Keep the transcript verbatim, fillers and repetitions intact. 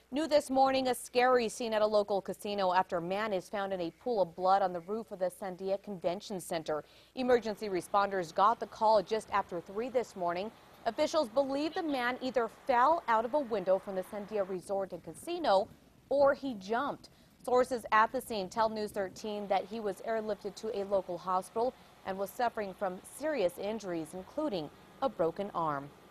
New this morning, a scary scene at a local casino after a man is found in a pool of blood on the roof of the Sandia Convention Center. Emergency responders got the call just after three this morning. Officials believe the man either fell out of a window from the Sandia Resort and Casino or he jumped. Sources at the scene tell News thirteen that he was airlifted to a local hospital and was suffering from serious injuries, including a broken arm.